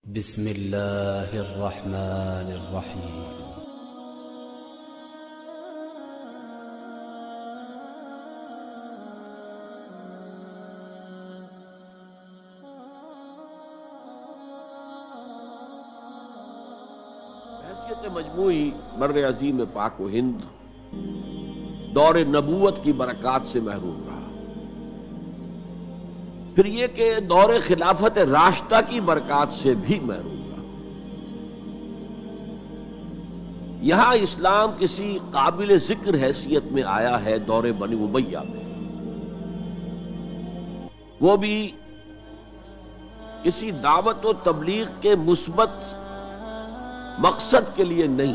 بسم اللہ الرحمن الرحیم۔ حیثیت مجموعی بر عظیم پاک و ہند دور نبوت کی برکات سے محروم رہا۔ پھر یہ کہ دور خلافت راشدہ کی برکات سے بھی محروم رہا۔ یہاں اسلام کسی قابل ذکر حیثیت میں آیا ہے دور بنی امیہ میں، وہ بھی کسی دعوت و تبلیغ کے مثبت مقصد کے لیے نہیں،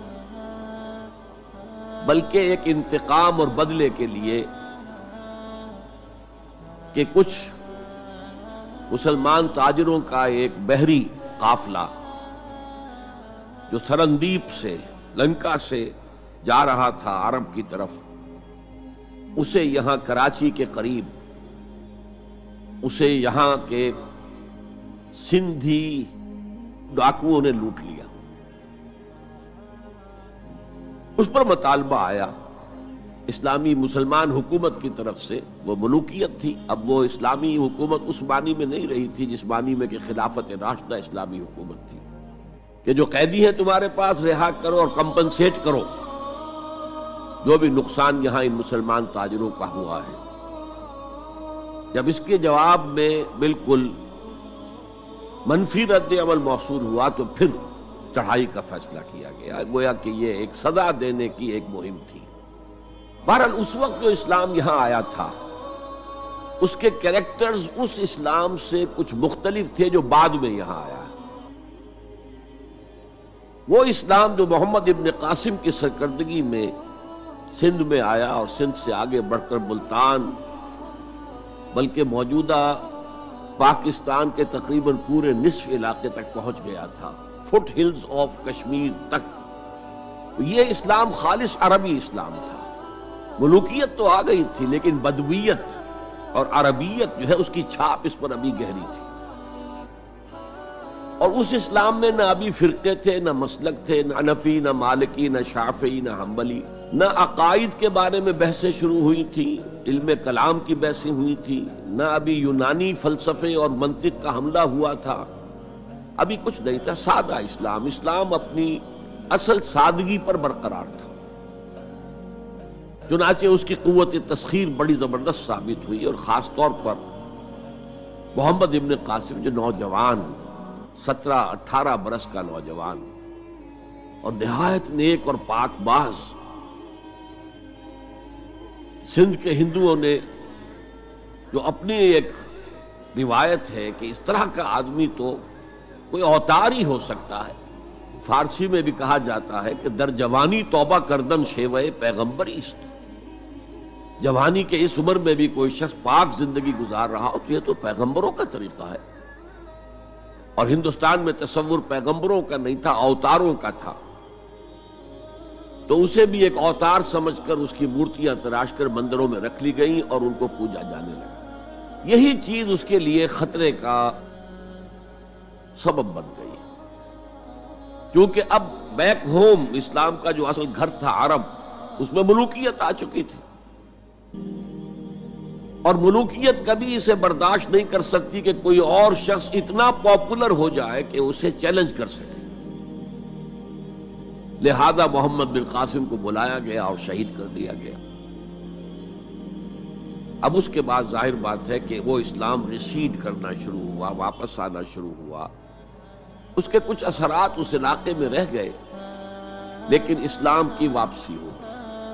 بلکہ ایک انتقام اور بدلے کے لیے کہ کچھ مسلمان تاجروں کا ایک بحری قافلہ جو سرندیپ سے لنکا سے جا رہا تھا عرب کی طرف، اسے یہاں کراچی کے قریب اسے یہاں کے سندھی ڈاکوؤں نے لوٹ لیا۔ اس پر مطالبہ آیا اسلامی مسلمان حکومت کی طرف سے، وہ ملوکیت تھی، اب وہ اسلامی حکومت اس معنی میں نہیں رہی تھی جس معنی میں کہ خلافت راشدہ اسلامی حکومت تھی کہ جو قیدی ہیں تمہارے پاس رہا کرو اور کمپنسیٹ کرو جو بھی نقصان یہاں ان مسلمان تاجروں کا ہوا ہے۔ جب اس کے جواب میں بالکل منفی رد عمل موصول ہوا تو پھر چڑھائی کا فیصلہ کیا گیا، گویا کہ یہ ایک سزا دینے کی ایک مہم تھی۔ بہرحال اس وقت جو اسلام یہاں آیا تھا اس کے کریکٹرز اس اسلام سے کچھ مختلف تھے جو بعد میں یہاں آیا۔ وہ اسلام جو محمد ابن قاسم کی سرکردگی میں سندھ میں آیا اور سندھ سے آگے بڑھ کر ملتان بلکہ موجودہ پاکستان کے تقریباً پورے نصف علاقے تک پہنچ گیا تھا، فٹ ہلز آف کشمیر تک، یہ اسلام خالص عربی اسلام تھا۔ ملوکیت تو آ گئی تھی لیکن بدویت اور عربیت جو ہے اس کی چھاپ اس پر ابھی گہری تھی، اور اس اسلام میں نہ ابھی فرقے تھے، نہ مسلک تھے، نہ حنفی، نہ مالکی، نہ شافعی، نہ حنبلی، نہ عقائد کے بارے میں بحثیں شروع ہوئی تھیں، علم کلام کی بحثیں ہوئی تھیں، نہ ابھی یونانی فلسفے اور منطق کا حملہ ہوا تھا، ابھی کچھ نہیں تھا، سادہ اسلام۔ اسلام اپنی اصل سادگی پر برقرار تھا، چنانچہ اس کی قوت تسخیر بڑی زبردست ثابت ہوئی، اور خاص طور پر محمد ابن قاسم جو نوجوان 17-18 برس کا نوجوان اور نہایت نیک اور پاک باز، سندھ کے ہندوؤں نے جو اپنی ایک روایت ہے کہ اس طرح کا آدمی تو کوئی اوتار ہی ہو سکتا ہے، فارسی میں بھی کہا جاتا ہے کہ در جوانی توبہ کردن شیوہ پیغمبری است، جوانی کے اس عمر میں بھی کوئی شخص پاک زندگی گزار رہا ہو تو یہ تو پیغمبروں کا طریقہ ہے، اور ہندوستان میں تصور پیغمبروں کا نہیں تھا، اوتاروں کا تھا، تو اسے بھی ایک اوتار سمجھ کر اس کی مورتیاں تراش کر مندروں میں رکھ لی گئیں اور ان کو پوجا جانے لگا۔ یہی چیز اس کے لیے خطرے کا سبب بن گئی، کیونکہ اب بیک ہوم اسلام کا جو اصل گھر تھا عرب، اس میں ملوکیت آ چکی تھی، اور ملوکیت کبھی اسے برداشت نہیں کر سکتی کہ کوئی اور شخص اتنا پاپولر ہو جائے کہ اسے چیلنج کر سکے، لہذا محمد بن قاسم کو بلایا گیا اور شہید کر دیا گیا۔ اب اس کے بعد ظاہر بات ہے کہ وہ اسلام ریسیڈ کرنا شروع ہوا، واپس آنا شروع ہوا، اس کے کچھ اثرات اس علاقے میں رہ گئے، لیکن اسلام کی واپسی ہو گئی۔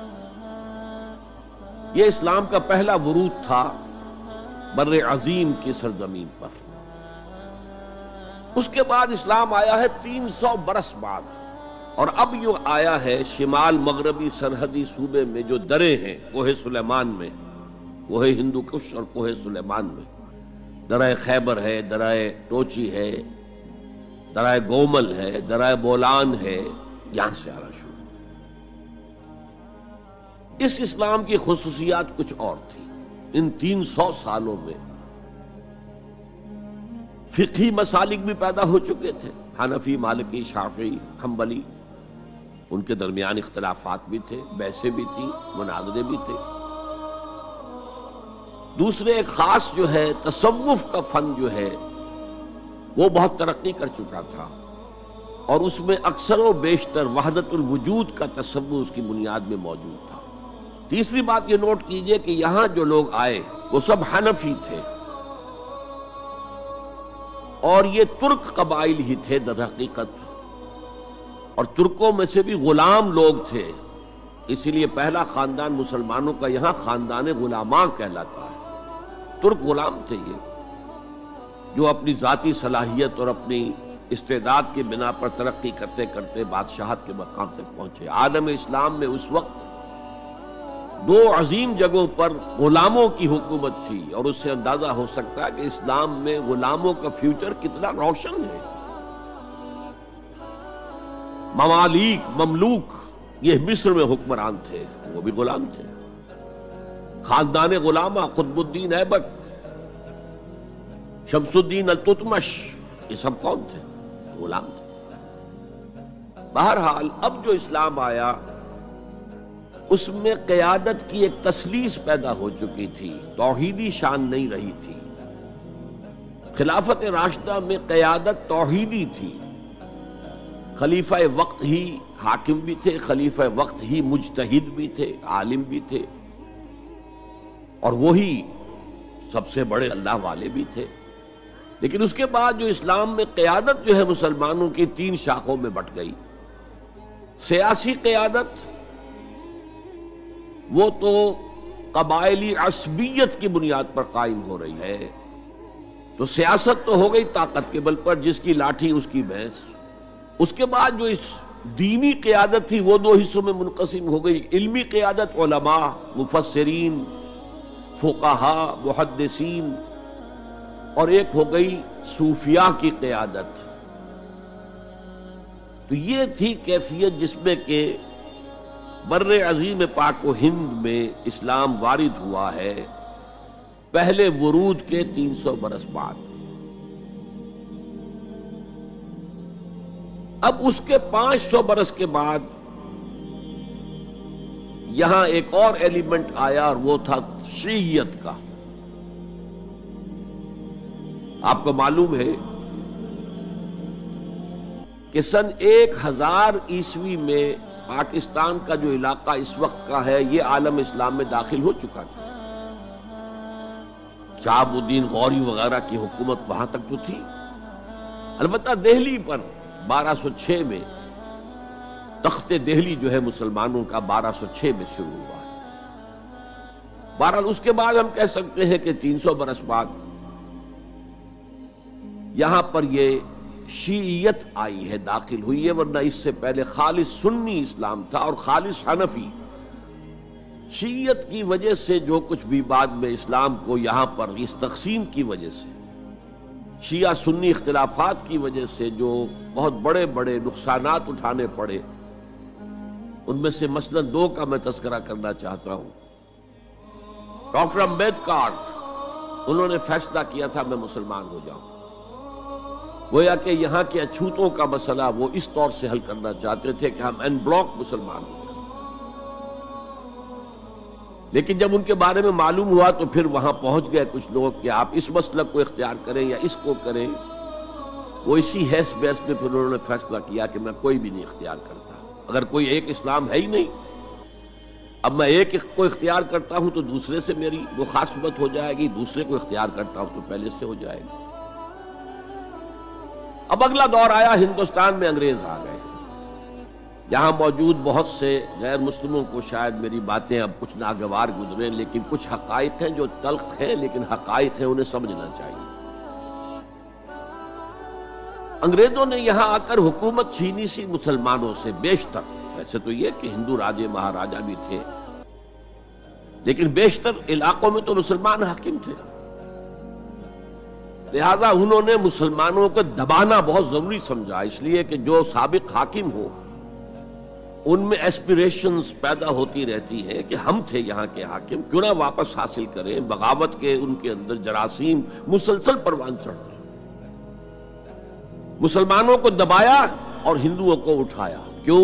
یہ اسلام کا پہلا ورود تھا بر عظیم کی سرزمین پر۔ اس کے بعد اسلام آیا ہے 300 برس بعد، اور اب یوں آیا ہے شمال مغربی سرحدی صوبے میں جو دریں ہیں، کوہ سلیمان میں، کوہ ہندو کش اور کوہ سلیمان میں، درہ خیبر ہے، درہ ٹوچی ہے، درہ گومل ہے، درہ بولان ہے، یہاں سے آنا شروع۔ اس اسلام کی خصوصیات کچھ اور تھی۔ ان 300 سالوں میں فقہی مسالک بھی پیدا ہو چکے تھے، حنفی، مالکی، شافعی، حنبلی، ان کے درمیان اختلافات بھی تھے، بحثیں بھی تھیں، مناظرے بھی تھے۔ دوسرے ایک خاص جو ہے تصوف کا فن جو ہے وہ بہت ترقی کر چکا تھا، اور اس میں اکثر و بیشتر وحدت الوجود کا تصور اس کی بنیاد میں موجود تھا۔ تیسری بات یہ نوٹ کیجئے کہ یہاں جو لوگ آئے وہ سب حنفی تھے، اور یہ ترک قبائل ہی تھے در حقیقت، اور ترکوں میں سے بھی غلام لوگ تھے، اسی لیے پہلا خاندان مسلمانوں کا یہاں خاندان غلامان کہلاتا ہے۔ ترک غلام تھے یہ، جو اپنی ذاتی صلاحیت اور اپنی استعداد کی بنا پر ترقی کرتے کرتے بادشاہت کے مقام تک پہنچے۔ عالم اسلام میں اس وقت دو عظیم جگہوں پر غلاموں کی حکومت تھی، اور اس سے اندازہ ہو سکتا ہے کہ اسلام میں غلاموں کا فیوچر کتنا روشن ہے۔ ممالک، مملوک، یہ مصر میں حکمران تھے، وہ بھی غلام تھے۔ خاندان غلامہ، قطب الدین ایبک، شمس الدین التتمش، یہ سب کون تھے؟ غلام تھے۔ بہرحال اب جو اسلام آیا اس میں قیادت کی ایک تسلیس پیدا ہو چکی تھی، توحیدی شان نہیں رہی تھی۔ خلافت راشدہ میں قیادت توحیدی تھی، خلیفہ وقت ہی حاکم بھی تھے، خلیفہ وقت ہی مجتہد بھی تھے، عالم بھی تھے، اور وہی سب سے بڑے اللہ والے بھی تھے۔ لیکن اس کے بعد جو اسلام میں قیادت جو ہے مسلمانوں کی تین شاخوں میں بٹ گئی۔ سیاسی قیادت وہ تو قبائلی عصبیت کی بنیاد پر قائم ہو رہی ہے، تو سیاست تو ہو گئی طاقت کے بل پر، جس کی لاٹھی اس کی بھینس۔ اس کے بعد جو اس دینی قیادت تھی وہ دو حصوں میں منقسم ہو گئی، علمی قیادت، علماء، مفسرین، فقہاء، محدثین، اور ایک ہو گئی صوفیاء کی قیادت۔ تو یہ تھی کیفیت جس میں کہ بر عظیم پاک و ہند میں اسلام وارد ہوا ہے پہلے ورود کے 300 برس بعد۔ اب اس کے 500 برس کے بعد یہاں ایک اور ایلیمنٹ آیا، اور وہ تھا شیعیت کا۔ آپ کو معلوم ہے کہ سن 1000 عیسوی میں پاکستان کا جو علاقہ اس وقت کا ہے یہ عالم اسلام میں داخل ہو چکا تھا۔ شہاب الدین غوری وغیرہ کی حکومت وہاں تک تو تھی، البتہ دہلی پر 1206 میں تخت دہلی جو ہے مسلمانوں کا 1206 میں شروع ہوا ہے۔ بہرحال اس کے بعد ہم کہہ سکتے ہیں کہ 300 برس بعد یہاں پر یہ شیعیت آئی ہے، داخل ہوئی ہے، ورنہ اس سے پہلے خالص سنی اسلام تھا اور خالص حنفی۔ شیعیت کی وجہ سے جو کچھ بھی بعد میں اسلام کو یہاں پر اس تقسیم کی وجہ سے، شیعہ سنی اختلافات کی وجہ سے جو بہت بڑے بڑے نقصانات اٹھانے پڑے، ان میں سے مثلاً 2 کا میں تذکرہ کرنا چاہتا ہوں۔ ڈاکٹر امبیڈکر، انہوں نے فیصلہ کیا تھا میں مسلمان ہو جاؤں، گویا کہ یہاں کے اچھوتوں کا مسئلہ وہ اس طور سے حل کرنا چاہتے تھے کہ ہم این بلاک مسلمان ہو جائیں۔ لیکن جب ان کے بارے میں معلوم ہوا تو پھر وہاں پہنچ گئے کچھ لوگ کہ آپ اس مسلک کو اختیار کریں یا اس کو کریں۔ وہ اسی حیث بیس میں پھر انہوں نے فیصلہ کیا کہ میں کوئی بھی نہیں اختیار کرتا، اگر کوئی ایک اسلام ہے ہی نہیں، اب میں ایک کو اختیار کرتا ہوں تو دوسرے سے میری مخاصمت ہو جائے گی، دوسرے کو اختیار کرتا ہوں تو پہلے سے ہو جائے گی۔ اب اگلا دور آیا، ہندوستان میں انگریز آ گئے۔ یہاں موجود بہت سے غیر مسلموں کو شاید میری باتیں اب کچھ ناگوار گزریں، لیکن کچھ حقائق ہیں جو تلخ ہیں لیکن حقائق ہیں، انہیں سمجھنا چاہیے۔ انگریزوں نے یہاں آ کر حکومت چھینی سی مسلمانوں سے بیشتر، ویسے تو یہ کہ ہندو راجے مہاراجا بھی تھے، لیکن بیشتر علاقوں میں تو مسلمان حاکم تھے، لہذا انہوں نے مسلمانوں کو دبانا بہت ضروری سمجھا، اس لیے کہ جو سابق حاکم ہو ان میں ایسپیریشنز پیدا ہوتی رہتی ہیں کہ ہم تھے یہاں کے حاکم، کیوں نہ واپس حاصل کریں۔ بغاوت کے ان کے اندر جراثیم مسلسل پروان چڑھتے ہیں۔ مسلمانوں کو دبایا اور ہندوؤں کو اٹھایا. کیوں؟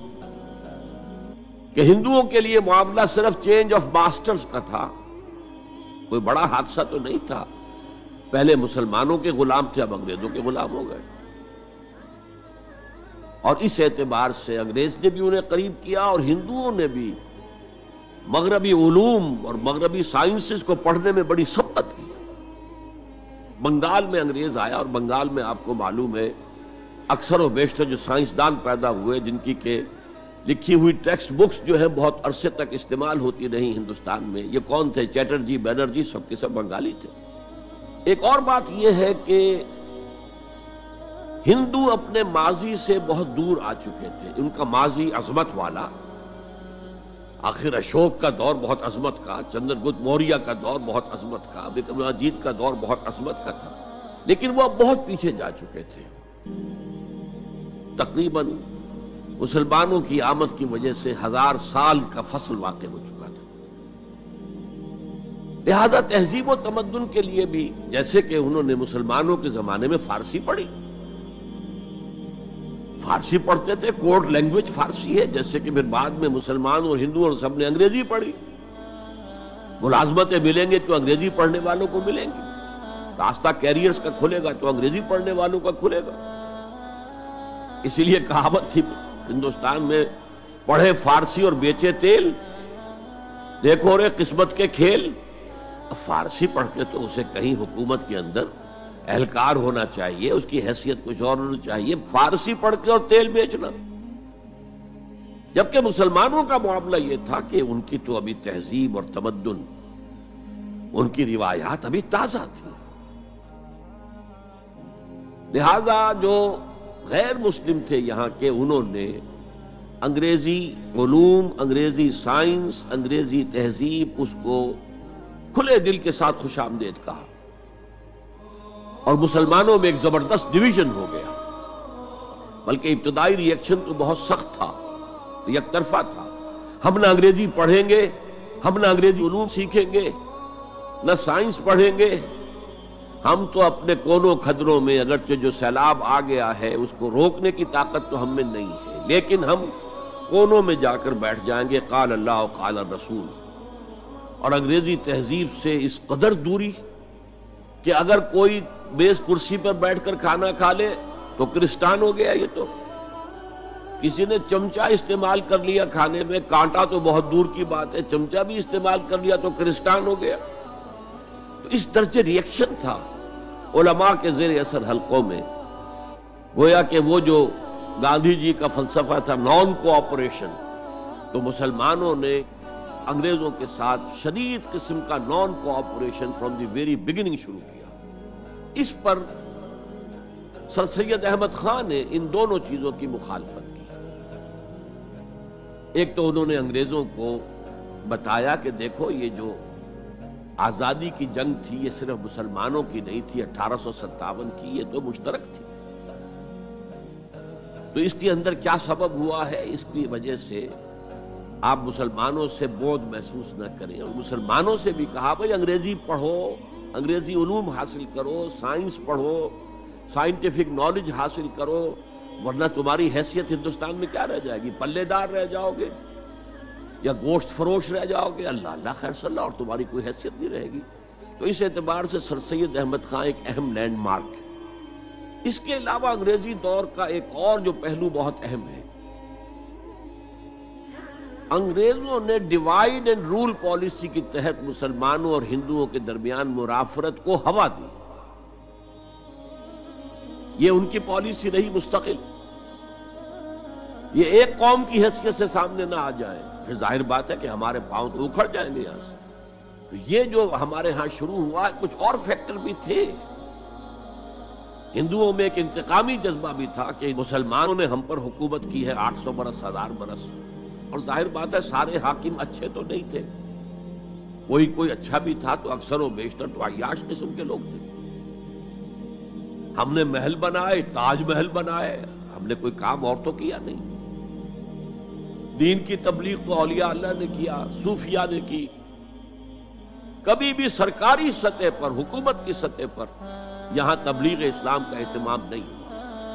کہ ہندوؤں کے لیے معاملہ صرف چینج آف ماسٹرز کا تھا، کوئی بڑا حادثہ تو نہیں تھا. پہلے مسلمانوں کے غلام تھے، اب انگریزوں کے غلام ہو گئے. اور اس اعتبار سے انگریز نے بھی انہیں قریب کیا اور ہندوؤں نے بھی مغربی علوم اور مغربی سائنسز کو پڑھنے میں بڑی سبقت کی. بنگال میں انگریز آیا اور بنگال میں آپ کو معلوم ہے اکثر و بیشتر جو سائنسدان پیدا ہوئے جن کی کہ لکھی ہوئی ٹیکسٹ بکس جو ہے بہت عرصے تک استعمال ہوتی رہی ہندوستان میں، یہ کون تھے؟ چیٹرجی، بینرجی، سب کے سب بنگالی تھے. ایک اور بات یہ ہے کہ ہندو اپنے ماضی سے بہت دور آ چکے تھے. ان کا ماضی عظمت والا، آخر اشوک کا دور بہت عظمت کا، چندر گپت موریہ کا دور بہت عظمت کا، وکرمادیتیہ کا دور بہت عظمت کا تھا، لیکن وہ اب بہت پیچھے جا چکے تھے. تقریباً مسلمانوں کی آمد کی وجہ سے 1000 سال کا فصل واقع ہو چکا تھا. لہذا تہذیب و تمدن کے لیے بھی، جیسے کہ انہوں نے مسلمانوں کے زمانے میں فارسی پڑھی، فارسی پڑھتے تھے، کوڈ لینگویج فارسی ہے، جیسے کہ پھر بعد میں مسلمان اور ہندو اور سب نے انگریزی پڑھی. ملازمتیں ملیں گے تو انگریزی پڑھنے والوں کو ملیں گی، راستہ کیریئرز کا کھلے گا تو انگریزی پڑھنے والوں کا کھلے گا. اسی لیے کہاوت تھی ہندوستان میں، پڑھے فارسی اور بیچے تیل، دیکھو رے قسمت کے کھیل. اب فارسی پڑھ کے تو اسے کہیں حکومت کے اندر اہلکار ہونا چاہیے، اس کی حیثیت کچھ اور ہونی چاہیے. فارسی پڑھ کے اور تیل بیچنا. جبکہ مسلمانوں کا معاملہ یہ تھا کہ ان کی تو ابھی تہذیب اور تمدن، ان کی روایات ابھی تازہ تھی. لہذا جو غیر مسلم تھے یہاں کے، انہوں نے انگریزی علوم، انگریزی سائنس، انگریزی تہذیب، اس کو کھلے دل کے ساتھ خوش آمدید کہا. اور مسلمانوں میں ایک زبردست ڈویژن ہو گیا. بلکہ ابتدائی ری ایکشن تو بہت سخت تھا، یک طرفہ تھا. ہم نہ انگریزی پڑھیں گے، ہم نہ انگریزی علوم سیکھیں گے، نہ سائنس پڑھیں گے. ہم تو اپنے کونوں کھدروں میں، اگرچہ جو سیلاب آ گیا ہے اس کو روکنے کی طاقت تو ہم میں نہیں ہے، لیکن ہم کونوں میں جا کر بیٹھ جائیں گے. قال اللہ قال الرسول. اور انگریزی تہذیب سے اس قدر دوری کہ اگر کوئی میز کرسی پر بیٹھ کر کھانا کھا لے تو کرسٹان ہو گیا. یہ تو کسی نے چمچہ استعمال کر لیا کھانے میں، کانٹا تو بہت دور کی بات ہے، چمچہ بھی استعمال کر لیا تو کرسٹان ہو گیا. تو اس درجے ری ایکشن تھا علماء کے زیر اثر حلقوں میں. گویا کہ وہ جو گاندھی جی کا فلسفہ تھا نان کوآپریشن، تو مسلمانوں نے انگریزوں کے ساتھ شدید قسم کا non cooperation from the very beginning شروع کیا. اس پر سر سید احمد خان نے ان دونوں چیزوں کی مخالفت کی. ایک تو انہوں نے انگریزوں کو بتایا کہ دیکھو یہ جو آزادی کی جنگ تھی یہ صرف مسلمانوں کی نہیں تھی، 1857 کی، یہ تو مشترک تھی. تو اس کے اندر کیا سبب ہوا ہے، اس کی وجہ سے آپ مسلمانوں سے بعد محسوس نہ کریں. اور مسلمانوں سے بھی کہا بھائی انگریزی پڑھو، انگریزی علوم حاصل کرو، سائنس پڑھو، سائنٹیفک نالج حاصل کرو، ورنہ تمہاری حیثیت ہندوستان میں کیا رہ جائے گی؟ پلے دار رہ جاؤ گے یا گوشت فروش رہ جاؤ گے. اللہ اللہ خیر صلی اللہ، اور تمہاری کوئی حیثیت نہیں رہے گی. تو اس اعتبار سے سر سید احمد خان ایک اہم لینڈ مارک ہے. اس کے علاوہ انگریزی دور کا ایک اور جو پہلو بہت اہم ہے، انگریزوں نے ڈیوائیڈ اینڈ رول پالیسی کے تحت مسلمانوں اور ہندوؤں کے درمیان مرافرت کو ہوا دی. یہ ان کی پالیسی رہی مستقل. یہ ایک قوم کی حیثیت سے سامنے نہ آ جائے، پھر ظاہر بات ہے کہ ہمارے پاؤں تو اکھڑ جائیں گے یہاں سے. تو یہ جو ہمارے ہاں شروع ہوا، کچھ اور فیکٹر بھی تھے. ہندوؤں میں ایک انتقامی جذبہ بھی تھا کہ مسلمانوں نے ہم پر حکومت کی ہے 800 برس، 1000 برس، اور ظاہر بات ہے سارے حاکم اچھے تو نہیں تھے، کوئی اچھا بھی تھا، تو اکثر و بیشتر تو عیاش قسم کے لوگ تھے. ہم نے محل بنائے، تاج محل بنائے، ہم نے کوئی کام اور تو کیا نہیں. دین کی تبلیغ تو اولیاء اللہ نے کیا، صوفیاء نے کی. کبھی بھی سرکاری سطح پر، حکومت کی سطح پر یہاں تبلیغ اسلام کا اہتمام نہیں ہوا.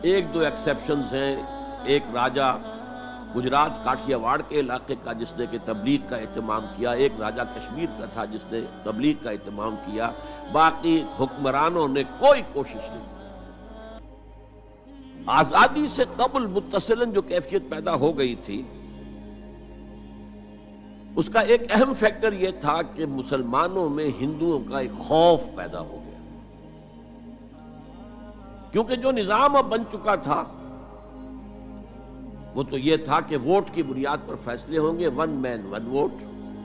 ایک دو ایکسیپشنز ہیں. ایک راجہ گجرات کاٹھیا واڑ کے علاقے کا جس نے کہ تبلیغ کا اہتمام کیا، ایک راجہ کشمیر کا تھا جس نے تبلیغ کا اہتمام کیا. باقی حکمرانوں نے کوئی کوشش نہیں کی. آزادی سے قبل متصلاً جو کیفیت پیدا ہو گئی تھی اس کا ایک اہم فیکٹر یہ تھا کہ مسلمانوں میں ہندوؤں کا ایک خوف پیدا ہو گیا، کیونکہ جو نظام اب بن چکا تھا وہ تو یہ تھا کہ ووٹ کی بنیاد پر فیصلے ہوں گے، ون مین ون ووٹ.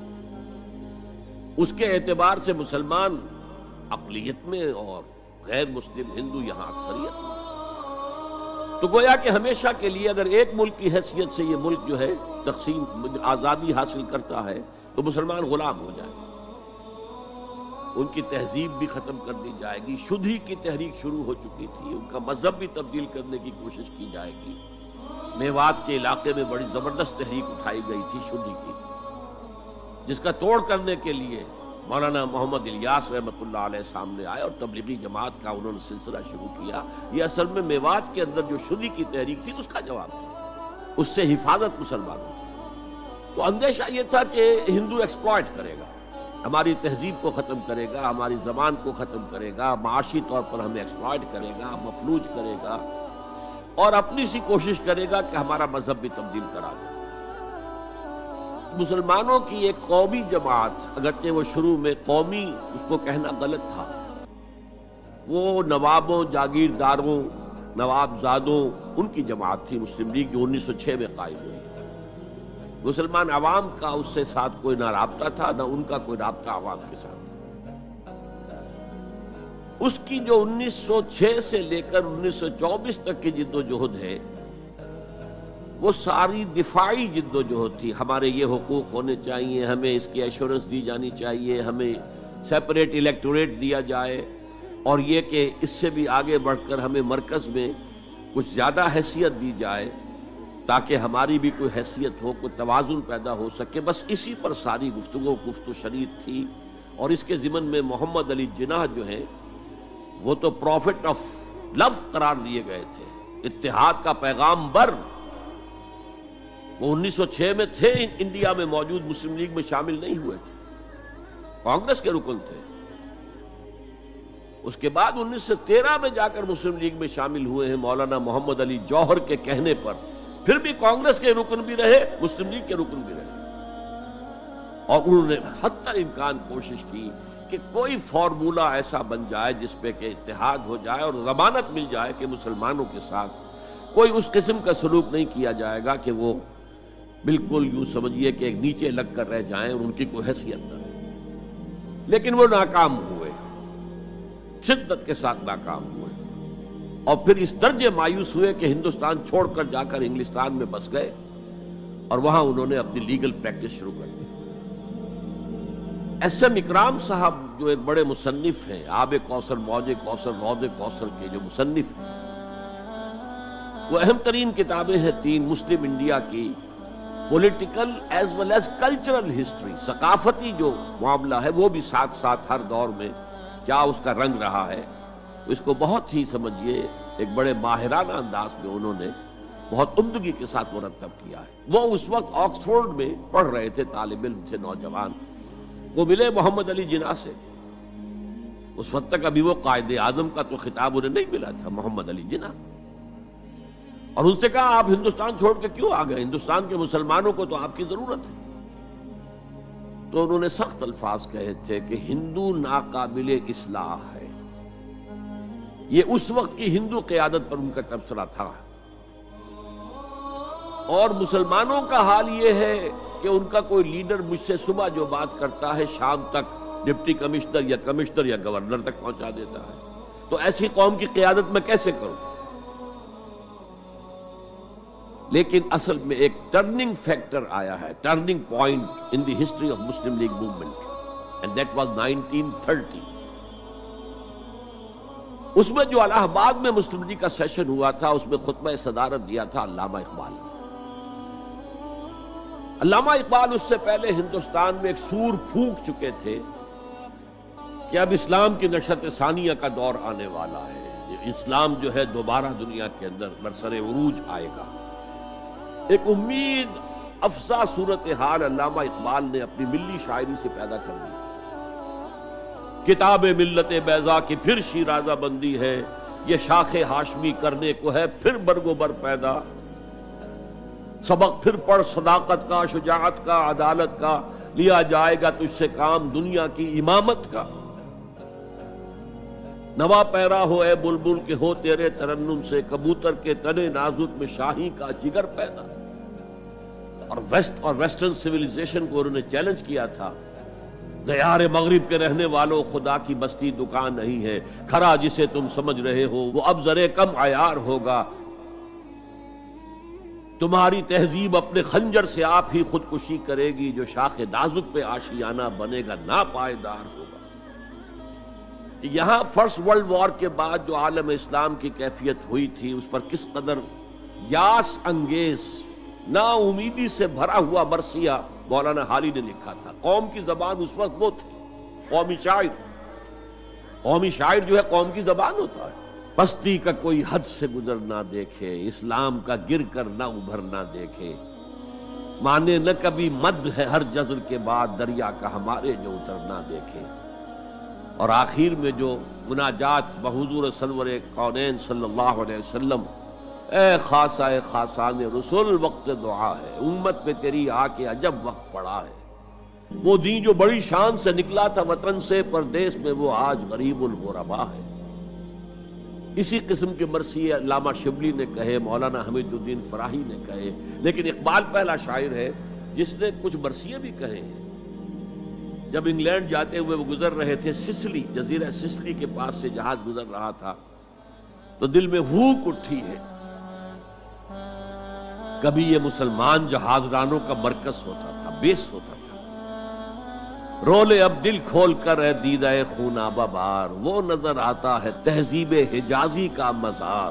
اس کے اعتبار سے مسلمان اقلیت میں اور غیر مسلم ہندو یہاں اکثریت میں. تو گویا کہ ہمیشہ کے لیے اگر ایک ملک کی حیثیت سے یہ ملک جو ہے تقسیم آزادی حاصل کرتا ہے تو مسلمان غلام ہو جائے، ان کی تہذیب بھی ختم کر دی جائے گی. شدھی کی تحریک شروع ہو چکی تھی، ان کا مذہب بھی تبدیل کرنے کی کوشش کی جائے گی. میوات کے علاقے میں بڑی زبردست تحریک اٹھائی گئی تھی شدھی کی، جس کا توڑ کرنے کے لیے مولانا محمد الیاس رحمۃ اللہ علیہ سامنے آئے اور تبلیغی جماعت کا انہوں نے سلسلہ شروع کیا. یہ اصل میں میوات کے اندر جو شدھی کی تحریک تھی اس کا جواب تھا، اس سے حفاظت مسلمانوں کی. تو اندیشہ یہ تھا کہ ہندو ایکسپلائٹ کرے گا، ہماری تہذیب کو ختم کرے گا، ہماری زبان کو ختم کرے گا، معاشی طور پر ہمیں ایکسپلائٹ کرے گا، مفلوج کرے گا، اور اپنی سی کوشش کرے گا کہ ہمارا مذہب بھی تبدیل کرا دے. مسلمانوں کی ایک قومی جماعت، اگرچہ وہ شروع میں قومی اس کو کہنا غلط تھا، وہ نوابوں، جاگیرداروں، نوابزادوں ان کی جماعت تھی مسلم لیگ، جو 1906 میں قائم ہوئی. مسلمان عوام کا اس سے ساتھ کوئی نہ رابطہ تھا، نہ ان کا کوئی رابطہ عوام کے ساتھ. اس کی جو 1906 سے لے کر 1924 تک کی جد و جہد ہے وہ ساری دفاعی جد و جہد تھی. ہمارے یہ حقوق ہونے چاہیے، ہمیں اس کی ایشورنس دی جانی چاہیے، ہمیں سیپریٹ الیکٹوریٹ دیا جائے، اور یہ کہ اس سے بھی آگے بڑھ کر ہمیں مرکز میں کچھ زیادہ حیثیت دی جائے تاکہ ہماری بھی کوئی حیثیت ہو، کوئی توازن پیدا ہو سکے. بس اسی پر ساری گفت و شنید تھی. اور اس کے ضمن میں محمد علی جناح جو ہیں وہ تو پروفٹ آف لو قرار دیے گئے تھے، اتحاد کا پیغام بر. وہ 1906 میں تھے، انڈیا میں موجود، مسلم لیگ میں شامل نہیں ہوئے تھے، کانگریس کے رکن تھے. اس کے بعد 1913 میں جا کر مسلم لیگ میں شامل ہوئے ہیں مولانا محمد علی جوہر کے کہنے پر. پھر بھی کانگریس کے رکن بھی رہے، مسلم لیگ کے رکن بھی رہے، اور انہوں نے حتی امکان کوشش کی کہ کوئی فارمولہ ایسا بن جائے جس پہ کہ اتحاد ہو جائے اور ضمانت مل جائے کہ مسلمانوں کے ساتھ کوئی اس قسم کا سلوک نہیں کیا جائے گا کہ وہ بالکل یوں سمجھیے کہ ایک نیچے لگ کر رہ جائیں اور ان کی کوئی حیثیت نہ رہے. لیکن وہ ناکام ہوئے، شدت کے ساتھ ناکام ہوئے، اور پھر اس درجے مایوس ہوئے کہ ہندوستان چھوڑ کر جا کر انگلستان میں بس گئے اور وہاں انہوں نے اپنی لیگل پریکٹس شروع کر دی. ایس ایم اکرام صاحب جو ایک بڑے مصنف ہیں، آب کوثر، موج کوثر، رود کوثر کے جو مصنف ہیں، وہ اہم ترین کتابیں ہیں 3 مسلم انڈیا کی، political as well as cultural history, ثقافتی جو معاملہ ہے وہ بھی ساتھ ساتھ ہر دور میں کیا اس کا رنگ رہا ہے. اس کو بہت ہی سمجھیے ایک بڑے ماہرانہ انداز میں انہوں نے بہت عمدگی کے ساتھ مرتب کیا ہے. وہ اس وقت آکسفورڈ میں پڑھ رہے تھے، طالب علم تھے، نوجوان. وہ ملے محمد علی جناح سے. اس وقت تک ابھی وہ قائد اعظم کا تو خطاب انہیں نہیں ملا تھا، محمد علی جناح. اور ان سے کہا آپ ہندوستان چھوڑ کے کیوں آ گئے؟ ہندوستان کے مسلمانوں کو تو آپ کی ضرورت ہے. تو انہوں نے سخت الفاظ کہے تھے کہ ہندو ناقابل اصلاح ہے. یہ اس وقت کی ہندو قیادت پر ان کا تبصرہ تھا. اور مسلمانوں کا حال یہ ہے کہ ان کا کوئی لیڈر مجھ سے صبح جو بات کرتا ہے شام تک ڈپٹی کمشنر یا گورنر تک پہنچا دیتا ہے. تو ایسی قوم کی قیادت میں کیسے کروں؟ لیکن اصل میں ایک ٹرننگ فیکٹر آیا ہے، turning point in the history of Muslim League movement, and that was 1930. اس میں جو الہ آباد میں مسلم لیگ کا سیشن ہوا تھا اس میں خطبہ صدارت دیا تھا علامہ اقبال. علامہ اقبال اس سے پہلے ہندوستان میں ایک سور پھونک چکے تھے کہ اب اسلام کی نشأت ثانیہ کا دور آنے والا ہے. اسلام جو ہے دوبارہ دنیا کے اندر برسر عروج آئے گا۔ ایک امید افزا صورتحال علامہ اقبال نے اپنی ملی شاعری سے پیدا کر دی تھی۔ کتاب ملت بیضا کی پھر شیرازہ بندی ہے، یہ شاخ ہاشمی کرنے کو ہے پھر برگ و بر پیدا۔ سبق پھر پڑھ صداقت کا، شجاعت کا، عدالت کا، لیا جائے گا تجھ سے کام دنیا کی امامت کا۔ نوا پیرا ہو اے بلبل کہ ہو تیرے ترنم سے، کبوتر کے تنے نازک میں شاہی کا جگر پیدا۔ اور ویسٹرن سیویلائزیشن کو انہوں نے چیلنج کیا تھا، دیار مغرب کے رہنے والوں خدا کی بستی دکان نہیں ہے، کھرا جسے تم سمجھ رہے ہو وہ اب ذرے کم عیار ہوگا۔ تمہاری تہذیب اپنے خنجر سے آپ ہی خودکشی کرے گی، جو شاخ نازک پہ آشیانہ بنے گا ناپائیدار ہوگا۔ یہاں فرسٹ ورلڈ وار کے بعد جو عالم اسلام کی کیفیت ہوئی تھی، اس پر کس قدر یاس انگیز نا امیدی سے بھرا ہوا مرثیہ مولانا حالی نے لکھا تھا۔ قوم کی زبان اس وقت وہ تھی، قومی شاعر۔ قومی شاعر جو ہے قوم کی زبان ہوتا ہے۔ بستی کا کوئی حد سے گزر نہ دیکھے، اسلام کا گر کر نہ ابھر نہ دیکھے، مانے نہ کبھی مد ہے ہر جزر کے بعد، دریا کا ہمارے جو اتر نہ دیکھے۔ اور آخر میں جو مناجات بحضور سرور کونین صلی اللہ علیہ وسلم، اے خاصہ اے خاصان رسول وقت دعا ہے، امت پہ تیری آ کے عجب وقت پڑا ہے، وہ دین جو بڑی شان سے نکلا تھا وطن سے، پردیس میں وہ آج غریب الغربا ہے۔ اسی قسم کے مرثیے علامہ شبلی نے کہے، مولانا حمید الدین فراہی نے کہے، لیکن اقبال پہلا شاعر ہے جس نے کچھ مرثیے بھی کہے ہیں۔ جب انگلینڈ جاتے ہوئے وہ گزر رہے تھے سسلی، جزیرہ سسلی کے پاس سے جہاز گزر رہا تھا، تو دل میں ہوک اٹھی ہے، کبھی یہ مسلمان جہاز رانوں کا مرکز ہوتا تھا، بیس ہوتا تھا، رولے اب دل کھول کر اے دیدہ خونابہ بار، وہ نظر آتا ہے تہذیب حجازی کا مزار۔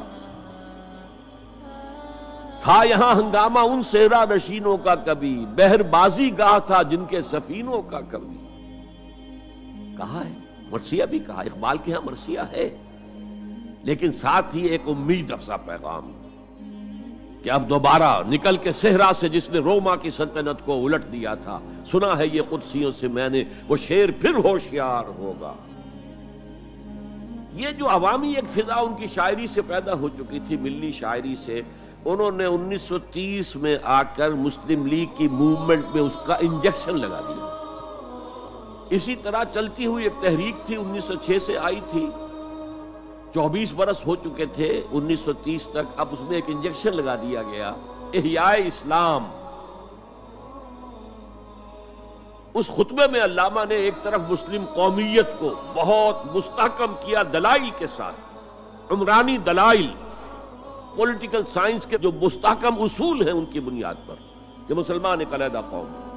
تھا یہاں ہنگامہ ان صحرا نشینوں کا کبھی، بحر بازی گاہ تھا جن کے سفینوں کا کبھی۔ کہا ہے مرثیہ بھی کہا، اقبال کے ہاں مرثیہ ہے، لیکن ساتھ ہی ایک امید افزا پیغام کہ اب دوبارہ نکل کے صحرا سے جس نے روما کی سلطنت کو الٹ دیا تھا، سنا ہے یہ قدسیوں سے میں نے، وہ شیر پھر ہوشیار ہوگا۔ یہ جو عوامی ایک فضا ان کی شاعری سے پیدا ہو چکی تھی، ملی شاعری سے، انہوں نے 1930 میں آ کر مسلم لیگ کی موومنٹ میں اس کا انجیکشن لگا دیا۔ اسی طرح چلتی ہوئی ایک تحریک تھی، 1906 سے آئی تھی، 24 برس ہو چکے تھے 1930 تک، اب اس میں ایک انجیکشن لگا دیا گیا، احیاء اسلام۔ اس خطبے میں علامہ نے ایک طرف مسلم قومیت کو بہت مستحکم کیا دلائل کے ساتھ، عمرانی دلائل، پولیٹیکل سائنس کے جو مستحکم اصول ہیں ان کی بنیاد پر کہ مسلمان ایک علیحدہ قوم ہے۔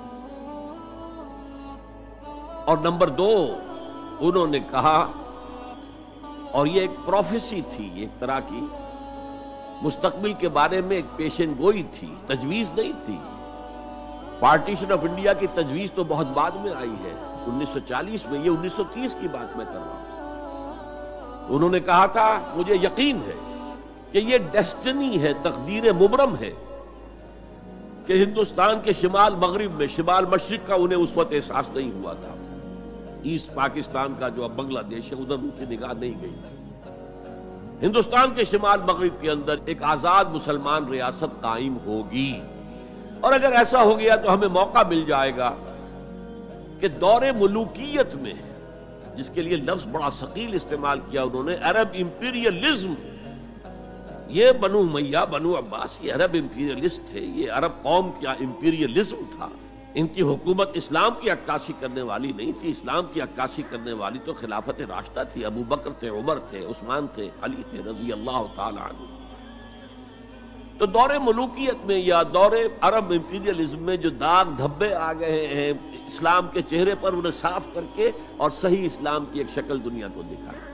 اور نمبر 2 انہوں نے کہا، اور یہ ایک پروفیسی تھی، ایک طرح کی مستقبل کے بارے میں ایک پیشن گوئی تھی، تجویز نہیں تھی۔ پارٹیشن آف انڈیا کی تجویز تو بہت بعد میں آئی ہے، 1940 میں، یہ 1930 کی بات میں کر رہا ہوں۔ انہوں نے کہا تھا، مجھے یقین ہے کہ یہ ڈیسٹنی ہے، تقدیر مبرم ہے کہ ہندوستان کے شمال مغرب میں، شمال مشرق کا انہیں اس وقت احساس نہیں ہوا تھا، ایسٹ پاکستان کا جو اب بنگلہ دیش ہے ادھر ان کی نگاہ نہیں گئی تھی۔ ہندوستان کے شمال مغرب کے اندر ایک آزاد مسلمان ریاست قائم ہوگی، اور اگر ایسا ہو گیا تو ہمیں موقع مل جائے گا کہ دور ملوکیت میں، جس کے لیے لفظ بڑا ثقیل استعمال کیا انہوں نے، عرب امپیریلزم، یہ بنو امیہ، بنو عباس یہ عرب امپیریلسٹ تھے، یہ عرب قوم کا امپیریلزم تھا، ان کی حکومت اسلام کی عکاسی کرنے والی نہیں تھی، اسلام کی عکاسی کرنے والی تو خلافت راشدہ تھی، ابو بکر تھے، عمر تھے، عثمان تھے، علی تھے رضی اللہ تعالی عنہ۔ تو دور ملوکیت میں یا دور عرب امپیریلزم میں جو داغ دھبے آ گئے ہیں اسلام کے چہرے پر، انہیں صاف کر کے اور صحیح اسلام کی ایک شکل دنیا کو دکھایا۔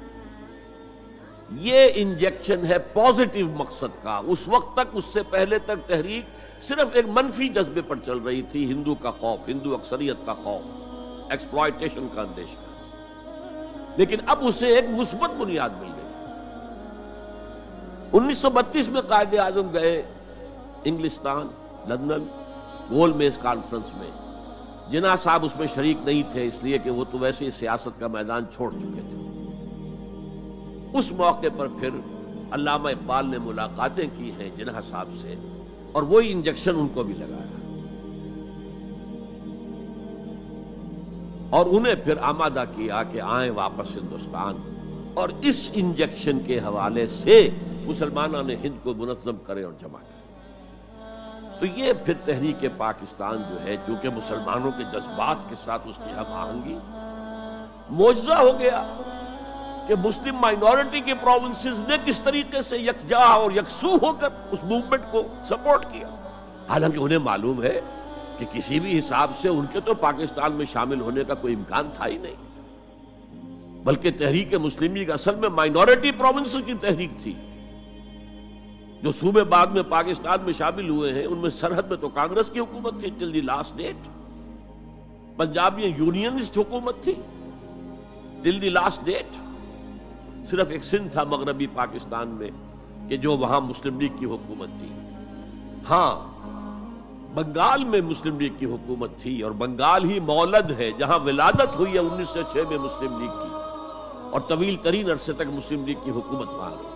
یہ انجیکشن ہے پازیٹیو مقصد کا۔ اس وقت تک، اس سے پہلے تک تحریک صرف ایک منفی جذبے پر چل رہی تھی، ہندو کا خوف، ہندو اکثریت کا خوف، ایکسپلائٹیشن کا اندیشہ، لیکن اب اسے ایک مثبت بنیاد مل گئی۔ 1932 میں قائد اعظم گئے انگلستان لندن گول میز کانفرنس میں. جناح صاحب اس میں شریک نہیں تھے اس لیے کہ وہ تو ویسے ہی سیاست کا میدان چھوڑ چکے تھے. اس موقع پر پھر علامہ اقبال نے ملاقاتیں کی ہیں جناح صاحب سے اور وہی انجیکشن ان کو بھی لگایا اور انہیں پھر آمادہ کیا کہ آئیں واپس ہندوستان اور اس انجیکشن کے حوالے سے مسلمانوں نے ہند کو منظم کرے اور جمع کرے. تو یہ پھر تحریک پاکستان جو ہے چونکہ مسلمانوں کے جذبات کے ساتھ اس کی ہم آہنگی معجزہ ہو گیا کہ مسلم مائنورٹی کے پروونسز نے کس طریقے سے یکجا اور یکسو ہو کر اس موومنٹ کو سپورٹ کیا. حالانکہ انہیں معلوم ہے کہ کسی بھی حساب سے ان کے تو پاکستان میں شامل ہونے کا کوئی امکان تھا ہی نہیں، بلکہ تحریک مسلم لیگ اصل میں مائنورٹی پروونسز کی تحریک تھی. جو صوبے بعد میں پاکستان میں شامل ہوئے ہیں ان میں سرحد میں تو کانگریس کی حکومت تھی till the last date, Punjab میں یونینسٹ حکومت تھی ٹل دی لاسٹ ڈیٹ. صرف ایک سندھ تھا مغربی پاکستان میں کہ جو وہاں مسلم لیگ کی حکومت تھی. ہاں بنگال میں مسلم لیگ کی حکومت تھی اور بنگال ہی مولد ہے جہاں ولادت ہوئی ہے 1906 میں مسلم لیگ کی اور طویل ترین عرصے تک مسلم لیگ کی حکومت وہاں رہی.